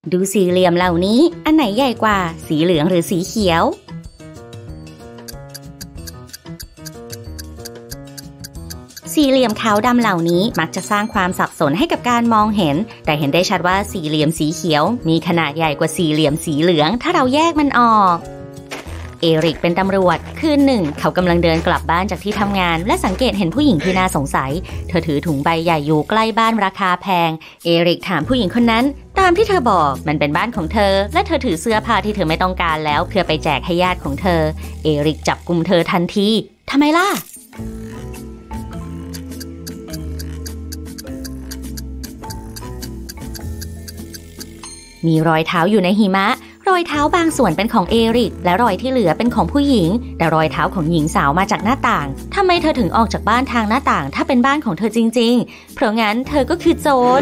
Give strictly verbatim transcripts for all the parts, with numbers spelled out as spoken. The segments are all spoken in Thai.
ดูสี่เหลี่ยมเหล่านี้อันไหนใหญ่กว่าสีเหลืองหรือสีเขียวสี่เหลี่ยมขาวดำเหล่านี้มักจะสร้างความสับสนให้กับการมองเห็นแต่เห็นได้ชัดว่าสี่เหลี่ยมสีเขียวมีขนาดใหญ่กว่าสี่เหลี่ยมสีเหลืองถ้าเราแยกมันออกเอริกเป็นตำรวจคืนหนึ่งเขากำลังเดินกลับบ้านจากที่ทำงานและสังเกตเห็นผู้หญิงที่น่าสงสัยเธอถือถุงใบใหญ่อยู่ใกล้บ้านราคาแพงเอริกถามผู้หญิงคนนั้นตามที่เธอบอกมันเป็นบ้านของเธอและเธอถือเสื้อผ้าที่เธอไม่ต้องการแล้วเพื่อไปแจกให้ญาติของเธอเอริกจับกุมเธอทันทีทำไมล่ะมีรอยเท้าอยู่ในหิมะรอยเท้าบางส่วนเป็นของเอริกและรอยที่เหลือเป็นของผู้หญิงแต่รอยเท้าของหญิงสาวมาจากหน้าต่างทำไมเธอถึงออกจากบ้านทางหน้าต่างถ้าเป็นบ้านของเธอจริงๆเพราะงั้นเธอก็คือโจร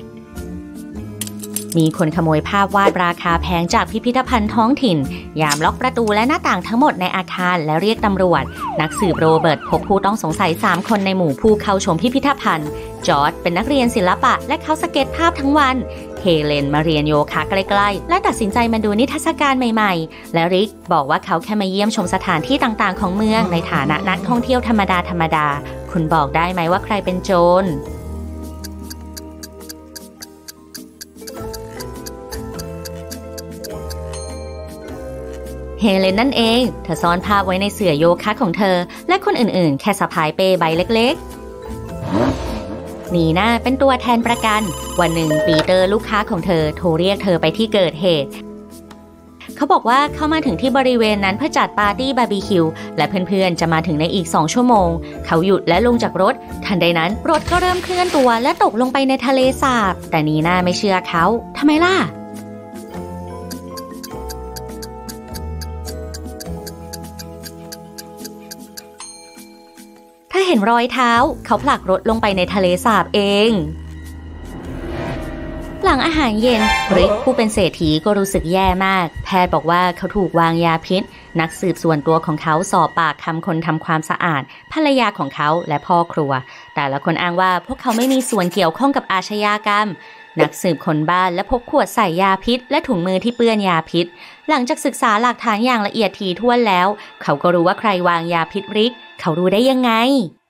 มีคนขโมยภาพวาดราคาแพงจากพิพิธภัณฑ์ท้องถิ่นยามล็อกประตูและหน้าต่างทั้งหมดในอาคารและเรียกตำรวจนักสืบโรเบิร์ตพบผู้ต้องสงสัยสามคนในหมู่ผู้เข้าชมพิพิธภัณฑ์จอร์จเป็นนักเรียนศิลปะและเขาสเก็ตภาพทั้งวันเฮเลนมาเรียนโยคะใกล้ๆและตัดสินใจมาดูนิทรรศการใหม่ๆและริกบอกว่าเขาแค่มาเยี่ยมชมสถานที่ต่างๆของเมืองในฐานะนักท่องเที่ยวธรรมดาธรรมดาคุณบอกได้ไหมว่าใครเป็นโจรเฮเลนนั่นเองเธอซ่อนภาพไว้ในเสื่อโยคะของเธอและคนอื่นๆแค่สะพายเป้ใบเล็กๆนีน่าเป็นตัวแทนประกันวันหนึ่งปีเตอร์ลูกค้าของเธอโทรเรียกเธอไปที่เกิดเหตุเขาบอกว่าเขามาถึงที่บริเวณนั้นเพื่อจัดปาร์ตี้บาร์บีคิวและเพื่อนๆจะมาถึงในอีกสองชั่วโมงเขาหยุดและลงจากรถทันใดนั้นรถก็เริ่มเคลื่อนตัวและตกลงไปในทะเลสาบแต่นีน่าไม่เชื่อเขาทำไมล่ะถ้าเห็นรอยเท้าเขาผลักรถลงไปในทะเลสาบเองหลังอาหารเย็นริกผู้เป็นเศรษฐีก็รู้สึกแย่มากแพทย์บอกว่าเขาถูกวางยาพิษนักสืบส่วนตัวของเขาสอบปากคำคนทำความสะอาดภรรยาของเขาและพ่อครัวแต่ละคนอ้างว่าพวกเขาไม่มีส่วนเกี่ยวข้องกับอาชญากรรมนักสืบค้นบ้านและพบขวดใส่ยาพิษและถุงมือที่เปื้อนยาพิษหลังจากศึกษาหลักฐานอย่างละเอียดถี่ถ้วนแล้วเขาก็รู้ว่าใครวางยาพิษริกเขารู้ได้ยังไง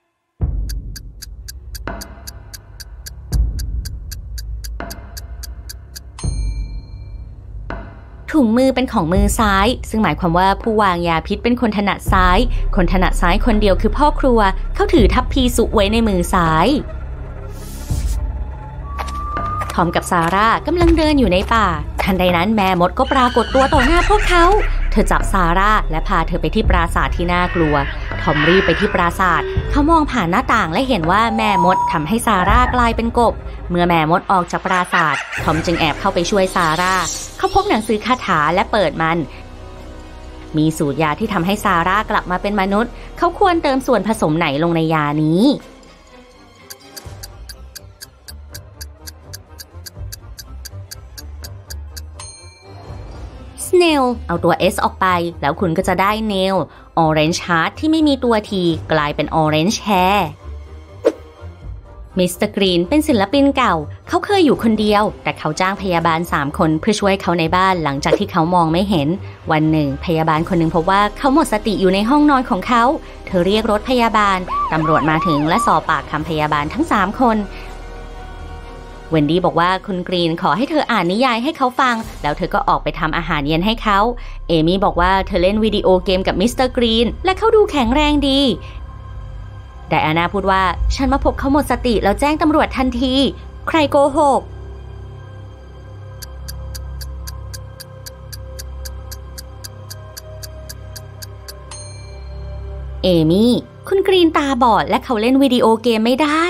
ถุงมือเป็นของมือซ้ายซึ่งหมายความว่าผู้วางยาพิษเป็นคนถนัดซ้ายคนถนัดซ้ายคนเดียวคือพ่อครัวเขาถือทัพพีสุไว้ในมือซ้ายทอมกับซาร่ากำลังเดินอยู่ในป่าทันใดนั้นแม่มดก็ปรากฏตัวต่อหน้าพวกเขาเธอจับซาร่าและพาเธอไปที่ปราสาทที่น่ากลัวทอมรีบไปที่ปราสาทเขามองผ่านหน้าต่างและเห็นว่าแม่มดทำให้ซาร่ากลายเป็นกบเมื่อแม่มดออกจากปราสาททอมจึงแอบเข้าไปช่วยซาร่าเขาพบหนังสือคาถาและเปิดมันมีสูตรยาที่ทำให้ซาร่ากลับมาเป็นมนุษย์เขาควรเติมส่วนผสมไหนลงในยานี้Snail เอาตัว S ออกไปแล้วคุณก็จะได้ Nail Orange Heart ที่ไม่มีตัว T กลายเป็น Orange Hair มิสเตอร์กรีนเป็นศิลปินเก่าเขาเคยอยู่คนเดียวแต่เขาจ้างพยาบาลสามคนเพื่อช่วยเขาในบ้านหลังจากที่เขามองไม่เห็นวันหนึ่งพยาบาลคนหนึ่งพบว่าเขาหมดสติอยู่ในห้องนอนของเขาเธอเรียกรถพยาบาลตำรวจมาถึงและสอบปากคำพยาบาลทั้งสามคนเวนดี้บอกว่าคุณกรีนขอให้เธออ่านนิยายให้เขาฟังแล้วเธอก็ออกไปทำอาหารเย็นให้เขาเอมี่บอกว่าเธอเล่นวิดีโอเกมกับมิสเตอร์กรีนและเขาดูแข็งแรงดีไดอาน่าพูดว่าฉันมาพบเขาหมดสติแล้วแจ้งตำรวจทันทีใครโกหกเอมี่คุณกรีนตาบอดและเขาเล่นวิดีโอเกมไม่ได้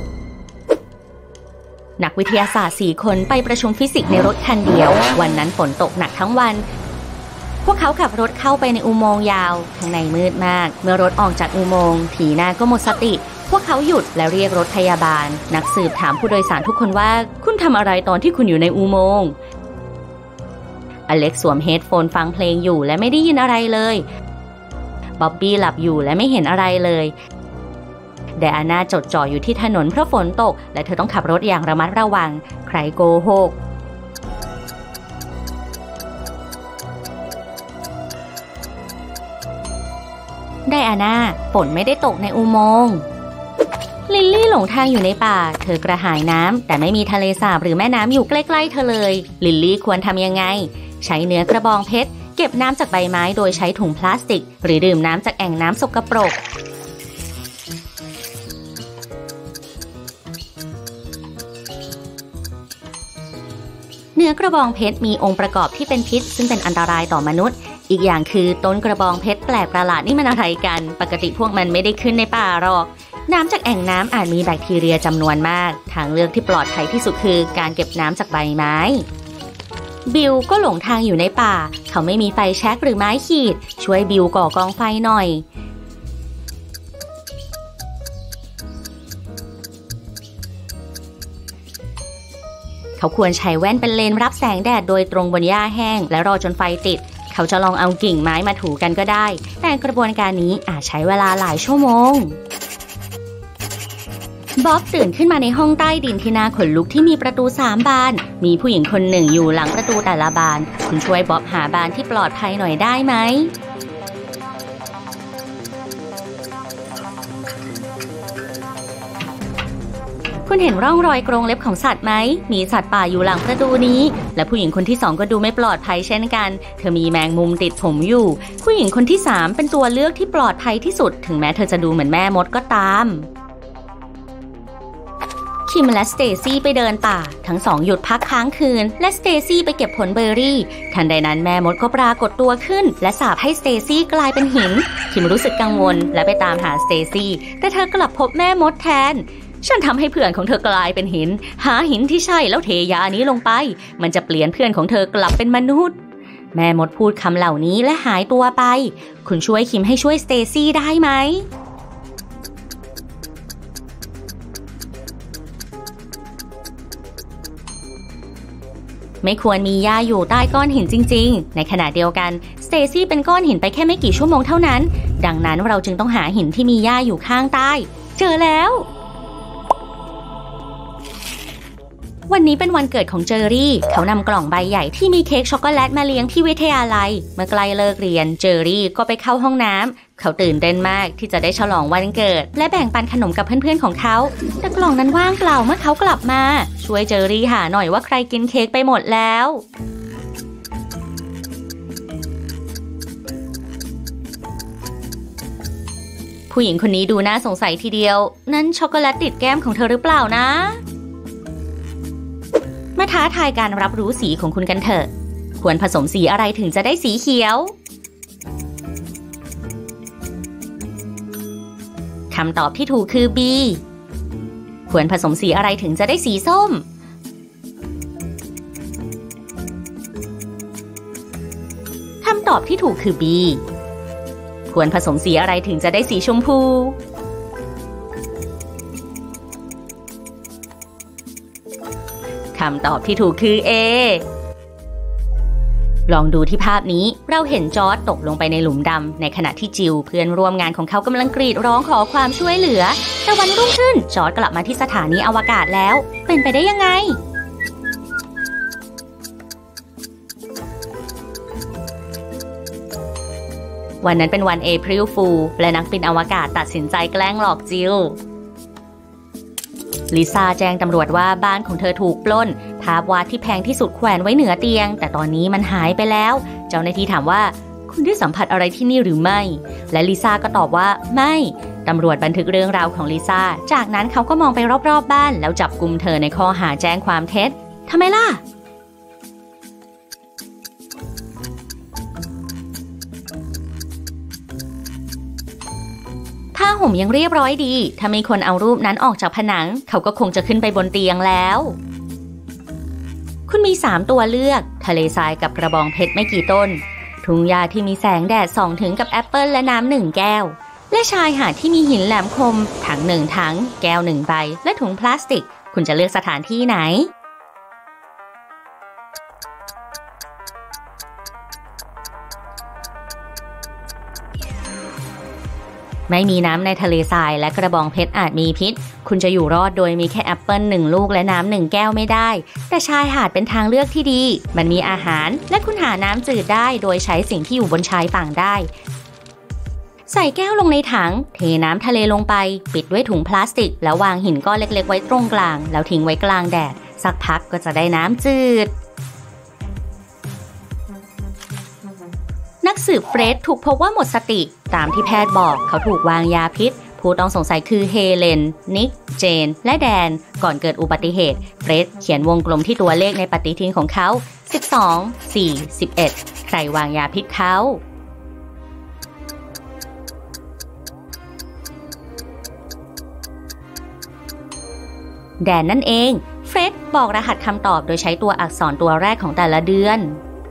นักวิทยาศาสตร์สี่คนไปประชุมฟิสิกส์ในรถคันเดียววันนั้นฝนตกหนักทั้งวันพวกเขาขับรถเข้าไปในอุโมงค์ยาวข้างในมืดมากเมื่อรถออกจากอุโมงค์ผีหน้าก็หมดสติพวกเขาหยุดและเรียกรถพยาบาลนักสืบถามผู้โดยสารทุกคนว่าคุณทำอะไรตอนที่คุณอยู่ในอุโมงค์อเล็กสวมเฮดโฟนฟังเพลงอยู่และไม่ได้ยินอะไรเลยบ๊อบบี้หลับอยู่และไม่เห็นอะไรเลยไดอาน่าจดจ่ออยู่ที่ถนนเพราะฝนตกและเธอต้องขับรถอย่างระมัดระวังใครโกหกไดอาน่าฝนไม่ได้ตกในอุโมงค์ลิลลี่หลงทางอยู่ในป่าเธอกระหายน้ำแต่ไม่มีทะเลสาบหรือแม่น้ำอยู่ใกล้ๆเธอเลยลิลลี่ควรทำยังไงใช้เนื้อกระบองเพชรเก็บน้ำจากใบไม้โดยใช้ถุงพลาสติกหรือดื่มน้ำจากแอ่งน้ำสกปรกเนื้อกระบองเพชรมีองค์ประกอบที่เป็นพิษซึ่งเป็นอันตรายต่อมนุษย์อีกอย่างคือต้นกระบองเพชรแปลกประหลาดนี่มันอะไรกันปกติพวกมันไม่ได้ขึ้นในป่าหรอกน้ำจากแอ่งน้ำอาจมีแบคทีเรียจำนวนมากทางเลือกที่ปลอดภัยที่สุดคือการเก็บน้ำจากใบไม้บิลก็หลงทางอยู่ในป่าเขาไม่มีไฟแช็กหรือไม้ขีดช่วยบิลก่อกองไฟหน่อยเขาควรใช้แว่นเป็นเลนส์รับแสงแดดโดยตรงบนหญ้าแห้งและรอจนไฟติดเขาจะลองเอากิ่งไม้มาถูกันก็ได้แต่กระบวนการนี้อาจใช้เวลาหลายชั่วโมงบ๊อบตื่นขึ้นมาในห้องใต้ดินที่น่าขนลุกที่มีประตูสามบานมีผู้หญิงคนหนึ่งอยู่หลังประตูแต่ละบานคุณช่วยบ๊อบหาบานที่ปลอดภัยหน่อยได้ไหมคุณเห็นร่องรอยกรงเล็บของสัตว์ไหมมีสัตว์ป่าอยู่หลังประตูนี้และผู้หญิงคนที่สองก็ดูไม่ปลอดภัยเช่นกันเธอมีแมงมุมติดผมอยู่ผู้หญิงคนที่สามเป็นตัวเลือกที่ปลอดภัยที่สุดถึงแม้เธอจะดูเหมือนแม่มดก็ตามคิมและสเตซี่ไปเดินป่าทั้งสองหยุดพักค้างคืนและสเตซี่ไปเก็บผลเบอร์รี่ทันใดนั้นแม่มดก็ปรากฏตัวขึ้นและสาปให้สเตซี่กลายเป็นหินคิมรู้สึกกังวลและไปตามหาสเตซี่แต่เธอกลับพบแม่มดแทนฉันทำให้เพื่อนของเธอกลายเป็นหินหาหินที่ใช่แล้วเทยานี้ลงไปมันจะเปลี่ยนเพื่อนของเธอกลับเป็นมนุษย์แม่มดพูดคำเหล่านี้และหายตัวไปคุณช่วยคิมให้ช่วยสเตซี่ได้ไหมไม่ควรมีหญ้าอยู่ใต้ก้อนหินจริงๆในขณะเดียวกันสเตซี่เป็นก้อนหินไปแค่ไม่กี่ชั่วโมงเท่านั้นดังนั้นเราจึงต้องหาหินที่มีหญ้าอยู่ข้างใต้เจอแล้ววันนี้เป็นวันเกิดของเจอรี่เขานำกล่องใบใหญ่ที่มีเค้กช็อกโกแลตมาเลี้ยงที่วิทยาลัยเมื่อใกล้เลิกเรียนเจอรี่ก็ไปเข้าห้องน้ำเขาตื่นเต้นมากที่จะได้ฉลองวันเกิดและแบ่งปันขนมกับเพื่อนๆของเขาแต่กล่องนั้นว่างเปล่าเมื่อเขากลับมาช่วยเจอรี่หาหน่อยว่าใครกินเค้กไปหมดแล้วผู้หญิงคนนี้ดูน่าสงสัยทีเดียวนั่นช็อกโกแลตติดแก้มของเธอหรือเปล่านะมาท้าทายการรับรู้สีของคุณกันเถอะควรผสมสีอะไรถึงจะได้สีเขียวคำตอบที่ถูกคือ B ควรผสมสีอะไรถึงจะได้สีส้มคำตอบที่ถูกคือ B ควรผสมสีอะไรถึงจะได้สีชมพูคำตอบที่ถูกคือ A ลองดูที่ภาพนี้เราเห็นจอร์จตกลงไปในหลุมดำในขณะที่จิลเพื่อนร่วมงานของเขากำลังกรีดร้องขอความช่วยเหลือแต่วันรุ่งขึ้นจอร์จกลับมาที่สถานีอวกาศแล้วเป็นไปได้ยังไงวันนั้นเป็นวัน April Fool และนักบินอวกาศตัดสินใจแกล้งหลอกจิลลิซ่าแจ้งตำรวจว่าบ้านของเธอถูกปล้นภาพวาดที่แพงที่สุดแขวนไว้เหนือเตียงแต่ตอนนี้มันหายไปแล้วเจ้าหน้าที่ถามว่าคุณได้สัมผัสอะไรที่นี่หรือไม่และลิซ่าก็ตอบว่าไม่ตำรวจบันทึกเรื่องราวของลิซ่าจากนั้นเขาก็มองไปรอบๆบ้านแล้วจับกุมเธอในข้อหาแจ้งความเท็จทำไมล่ะผ้าห่มยังเรียบร้อยดีถ้ามีคนเอารูปนั้นออกจากผนังเขาก็คงจะขึ้นไปบนเตียงแล้วคุณมีสามตัวเลือกทะเลทรายกับกระบองเพชรไม่กี่ต้นทุ่งหญ้าที่มีแสงแดดส่องถึงกับแอปเปิลและน้ำหนึ่งแก้วและชายหาดที่มีหินแหลมคมถังหนึ่งถังแก้วหนึ่งใบและถุงพลาสติกคุณจะเลือกสถานที่ไหนไม่มีน้ำในทะเลทรายและกระบองเพชรอาจมีพิษคุณจะอยู่รอดโดยมีแค่แอปเปิลหนึ่งลูกและน้ำหนึ่งแก้วไม่ได้แต่ชายหาดเป็นทางเลือกที่ดีมันมีอาหารและคุณหาน้ำจืดได้โดยใช้สิ่งที่อยู่บนชายฝั่งได้ใส่แก้วลงในถังเทน้ำทะเลลงไปปิดด้วยถุงพลาสติกแล้ววางหินก้อนเล็กๆไว้ตรงกลางแล้วทิ้งไว้กลางแดดสักพักก็จะได้น้ำจืดนักสืบเฟร็ดถูกพบว่าหมดสติตามที่แพทย์บอกเขาถูกวางยาพิษผู้ต้องสงสัยคือเฮเลนนิกเจนและแดนก่อนเกิดอุบัติเหตุเฟร็ดเขียนวงกลมที่ตัวเลขในปฏิทินของเขาสิบสอง สี่ สิบเอ็ดใครวางยาพิษเขาแดนนั่นเองเฟร็ดบอกรหัสคำตอบโดยใช้ตัวอักษรตัวแรกของแต่ละเดือน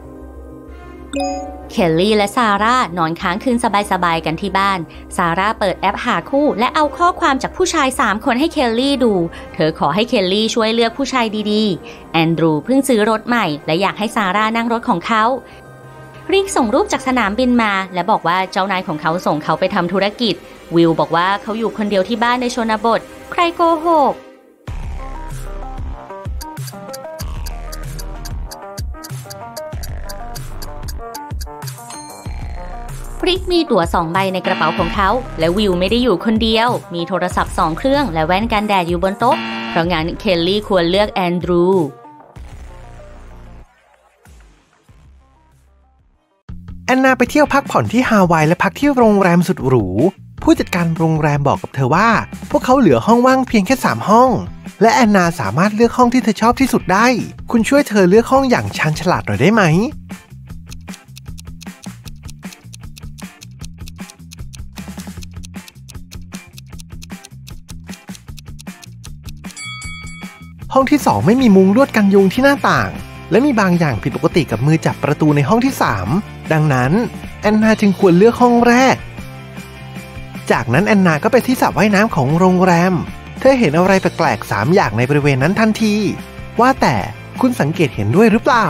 เคลลี่และซาร่านอนค้างคืนสบายๆกันที่บ้านซาร่าเปิดแอปหาคู่และเอาข้อความจากผู้ชายสามคนให้เคลลี่ดูเธอขอให้เคลลี่ช่วยเลือกผู้ชายดีๆแอนดรูเพิ่งซื้อรถใหม่และอยากให้ซาร่านั่งรถของเขาริกส่งรูปจากสนามบินมาและบอกว่าเจ้านายของเขาส่งเขาไปทำธุรกิจวิลบอกว่าเขาอยู่คนเดียวที่บ้านในชนบทใครโกหกริกมีตั๋วสองใบในกระเป๋าของเขาและวิลไม่ได้อยู่คนเดียวมีโทรศัพท์สองเครื่องและแว่นกันแดดอยู่บนโต๊ะเพราะงั้นเคลลี่ควรเลือกแอนดรูแอนนาไปเที่ยวพักผ่อนที่ฮาวายและพักที่โรงแรมสุดหรูผู้จัดการโรงแรมบอกกับเธอว่าพวกเขาเหลือห้องว่างเพียงแค่สามห้องและแอนนาสามารถเลือกห้องที่เธอชอบที่สุดได้คุณช่วยเธอเลือกห้องอย่างชาญฉลาดหน่อยได้ไหมห้องที่สองไม่มีมุ้งลวดกันยุงที่หน้าต่างและมีบางอย่างผิดปกติกับมือจับประตูในห้องที่สามดังนั้นแอนนาจึงควรเลือกห้องแรกจากนั้นแอนนาก็ไปที่สระว่ายน้ำของโรงแรมเธอเห็นอะไรแปลกๆสามอย่างในบริเวณนั้นทันทีว่าแต่คุณสังเกตเห็นด้วยหรือเปล่า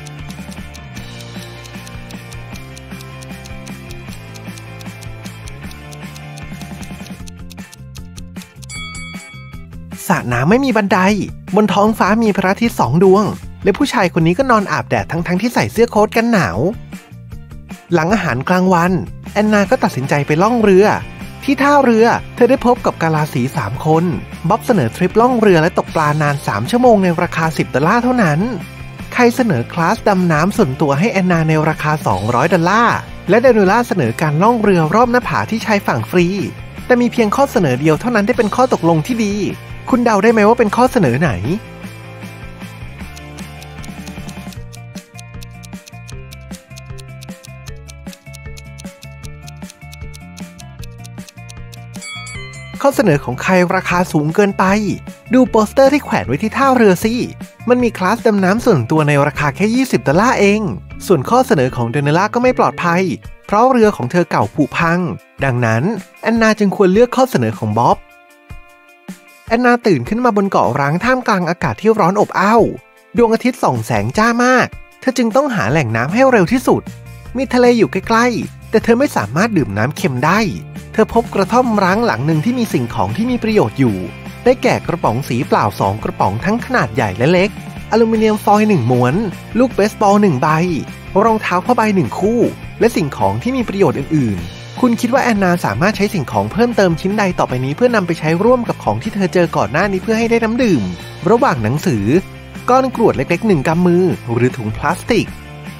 สระน้ำไม่มีบันไดบนท้องฟ้ามีพระอาทิตย์สองดวงและผู้ชายคนนี้ก็นอนอาบแดดทั้งๆที่ใส่เสื้อโค้ทกันหนาวหลังอาหารกลางวันแอนนาก็ตัดสินใจไปล่องเรือที่ท่าเรือเธอได้พบกับกาลาสีสามคนบ๊อบเสนอทริปล่องเรือและตกปลานานสามชั่วโมงในราคาสิบดอลลาร์เท่านั้นใครเสนอคลาสดำน้ำส่วนตัวให้แอนนาในราคาสองร้อยดอลลาร์และเดนูล่าเสนอการล่องเรือรอบหน้าผาที่ชายฝั่งฟรีแต่มีเพียงข้อเสนอเดียวเท่านั้นที่เป็นข้อตกลงที่ดีคุณเดาได้ไหมว่าเป็นข้อเสนอไหนข้อเสนอของใครราคาสูงเกินไปดูโปสเตอร์ที่แขวนไว้ที่ท่าเรือสิมันมีคลาสดำน้ำส่วนตัวในราคาแค่ยี่สิบดอลลาร์เองส่วนข้อเสนอของเดนเนล่าก็ไม่ปลอดภัยเพราะเรือของเธอเก่าผุพังดังนั้นแอนนาจึงควรเลือกข้อเสนอของบ๊อบแอนนาตื่นขึ้นมาบนเกาะร้างท่ามกลางอากาศที่ร้อนอบอ้าวดวงอาทิตย์ส่องแสงจ้ามากเธอจึงต้องหาแหล่งน้ำให้เร็วที่สุดมีทะเลอยู่ใกล้ๆแต่เธอไม่สามารถดื่มน้ำเค็มได้เธอพบกระท่อมร้างหลังหนึ่งที่มีสิ่งของที่มีประโยชน์อยู่ได้แก่กระป๋องสีเปล่าสองกระป๋องทั้งขนาดใหญ่และเล็กอลูมิเนียมฟอยล์หนึ่งม้วนลูกเบสบอลหนึ่งใบรองเท้าผ้าใบหนึ่งคู่และสิ่งของที่มีประโยชน์อื่นๆคุณคิดว่าแอนนาสามารถใช้สิ่งของเพิ่มเติมชิ้นใดต่อไปนี้เพื่อนำไปใช้ร่วมกับของที่เธอเจอก่อนหน้านี้เพื่อให้ได้น้ำดื่มระหว่างหนังสือก้อนกรวดเล็กๆหนึ่งกำมือหรือถุงพลาสติก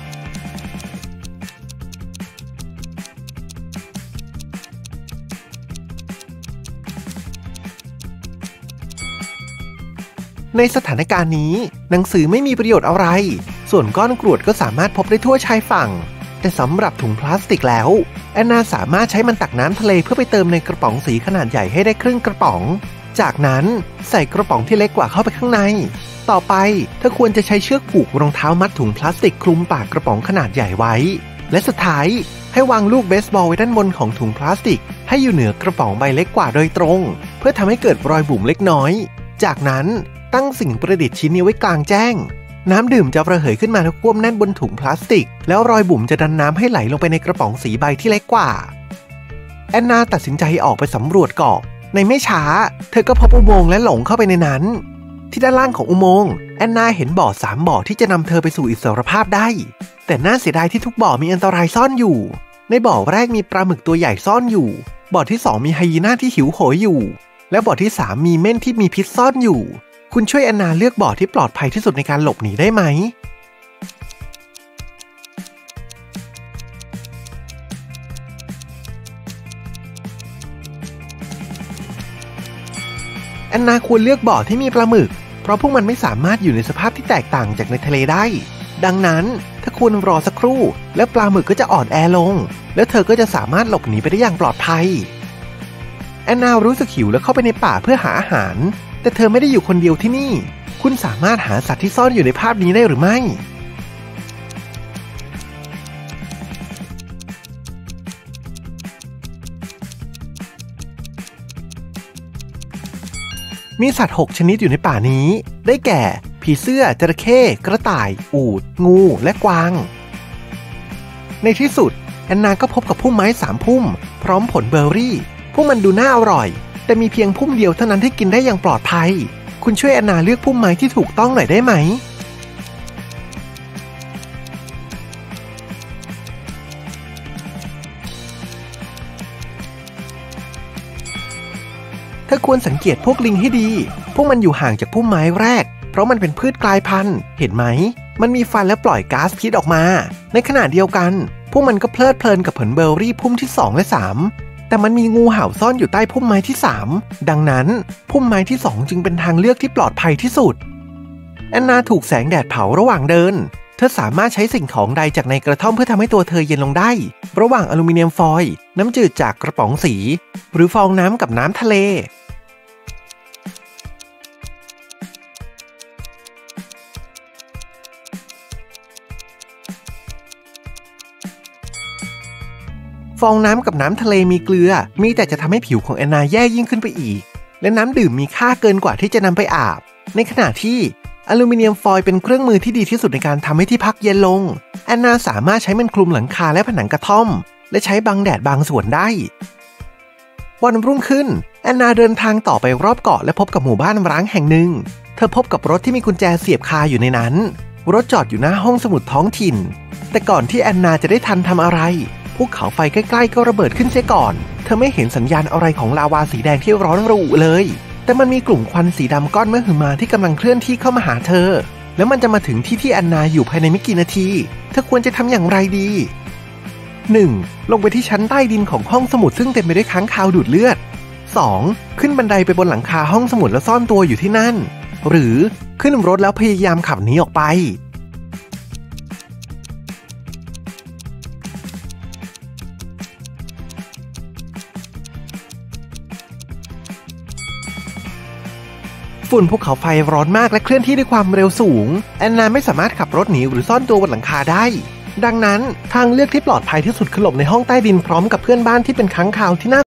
ในสถานการณ์นี้หนังสือไม่มีประโยชน์อะไรส่วนก้อนกรวดก็สามารถพบได้ทั่วชายฝั่งแต่สำหรับถุงพลาสติกแล้วแอนนาสามารถใช้มันตักน้ำทะเลเพื่อไปเติมในกระป๋องสีขนาดใหญ่ให้ได้ครึ่งกระป๋องจากนั้นใส่กระป๋องที่เล็กกว่าเข้าไปข้างในต่อไปเธอควรจะใช้เชือกผูกรองเท้ามัดถุงพลาสติกคลุมปากกระป๋องขนาดใหญ่ไว้และสุดท้ายให้วางลูกเบสบอลไว้ด้านบนของถุงพลาสติกให้อยู่เหนือกระป๋องใบเล็กกว่าโดยตรงเพื่อทำให้เกิดรอยบุ๋มเล็กน้อยจากนั้นตั้งสิ่งประดิษฐ์ชิ้นนี้ไว้กลางแจ้งน้ำดื่มจะระเหยขึ้นมาและควบแน่นบนถุงพลาสติกแล้วรอยบุ๋มจะดันน้ำให้ไหลลงไปในกระป๋องสีใบที่เล็กกว่าแอนนาตัดสินใจออกไปสำรวจเกาะในไม่ช้าเธอก็พบอุโมงค์และหลงเข้าไปในนั้นที่ด้านล่างของอุโมงค์แอนนาเห็นบ่อสามบ่อที่จะนำเธอไปสู่อิสรภาพได้แต่น่าเสียดายที่ทุกบ่อมีอันตรายซ่อนอยู่ในบ่อแรกมีปลาหมึกตัวใหญ่ซ่อนอยู่บ่อที่สองมีไฮยีน่าที่หิวโหยอยู่และบ่อที่สามมีเม่นที่มีพิษซ่อนอยู่คุณช่วยแอนนาเลือกบ่อที่ปลอดภัยที่สุดในการหลบหนีได้ไหมแอนนาควรเลือกบ่อที่มีปลาหมึกเพราะพวกมันไม่สามารถอยู่ในสภาพที่แตกต่างจากในทะเลได้ดังนั้นถ้าคุณรอสักครู่แล้วปลาหมึกก็จะอ่อนแอลงแล้วเธอก็จะสามารถหลบหนีไปได้อย่างปลอดภัยแอนนารู้สึกหิวแล้วเข้าไปในป่าเพื่อหาอาหารแต่เธอไม่ได้อยู่คนเดียวที่นี่คุณสามารถหาสัตว์ที่ซ่อนอยู่ในภาพนี้ได้หรือไม่มีสัตว์หกชนิดอยู่ในป่านี้ได้แก่ผีเสื้อจระเข้กระต่ายอูฐงูและกวางในที่สุดแอนนาก็พบกับพุ่มไม้สามพุ่มพร้อมผลเบอร์รี่พวกมันดูน่าอร่อยแต่มีเพียงพุ่มเดียวเท่านั้นที่กินได้อย่างปลอดภัยคุณช่วยแอนนาเลือกพุ่มไม้ที่ถูกต้องหน่อยได้ไหมเธอควรสังเกตพวกลิงให้ดีพวกมันอยู่ห่างจากพุ่มไม้แรกเพราะมันเป็นพืชกลายพันธุ์เห็นไหมมันมีฟันและปล่อยก๊าซพิษออกมาในขณะเดียวกันพวกมันก็เพลิดเพลินกับผลเบอร์รี่พุ่มที่สองและสามแต่มันมีงูเห่าซ่อนอยู่ใต้พุ่มไม้ที่สามดังนั้นพุ่มไม้ที่สองจึงเป็นทางเลือกที่ปลอดภัยที่สุดแอนนาถูกแสงแดดเผาระหว่างเดินเธอสามารถใช้สิ่งของใดจากในกระท่อมเพื่อทำให้ตัวเธอเย็นลงได้ระหว่างอลูมิเนียมฟอยล์น้ำจืดจากกระป๋องสีหรือฟองน้ำกับน้ำทะเลฟองน้ำกับน้ำทะเลมีเกลือมีแต่จะทำให้ผิวของแอนนาแย่ยิ่งขึ้นไปอีกและน้ำดื่มมีค่าเกินกว่าที่จะนำไปอาบในขณะที่อลูมิเนียมฟอยล์เป็นเครื่องมือที่ดีที่สุดในการทำให้ที่พักเย็นลงแอนนาสามารถใช้มันคลุมหลังคาและผนังกระท่อมและใช้บังแดดบางส่วนได้วันรุ่งขึ้นแอนนาเดินทางต่อไปรอบเกาะและพบกับหมู่บ้านร้างแห่งหนึ่งเธอพบกับรถที่มีกุญแจเสียบคาอยู่ในนั้นรถจอดอยู่หน้าห้องสมุดท้องถิ่นแต่ก่อนที่แอนนาจะได้ทันทำอะไรภูเขาไฟใกล้ๆก็ระเบิดขึ้นเสียก่อนเธอไม่เห็นสัญญาณอะไรของลาวาสีแดงที่ร้อนระอุเลยแต่มันมีกลุ่มควันสีดำก้อนมหึมาที่กำลังเคลื่อนที่เข้ามาหาเธอแล้วมันจะมาถึงที่ที่แอนนาอยู่ภายในไม่กี่นาทีเธอควรจะทำอย่างไรดี หนึ่ง. ลงไปที่ชั้นใต้ดินของห้องสมุดซึ่งเต็มไปด้วยค้างคาวดูดเลือด สอง. ขึ้นบันไดไปบนหลังคาห้องสมุดแล้วซ่อนตัวอยู่ที่นั่นหรือขึ้นรถแล้วพยายามขับหนีออกไปฝุ่นภูเขาไฟร้อนมากและเคลื่อนที่ด้วยความเร็วสูงแอนนาไม่สามารถขับรถหนีหรือซ่อนตัวบนหลังคาได้ดังนั้นทางเลือกที่ปลอดภัยที่สุดคือหลบในห้องใต้ดินพร้อมกับเพื่อนบ้านที่เป็นค้างคาวที่น่า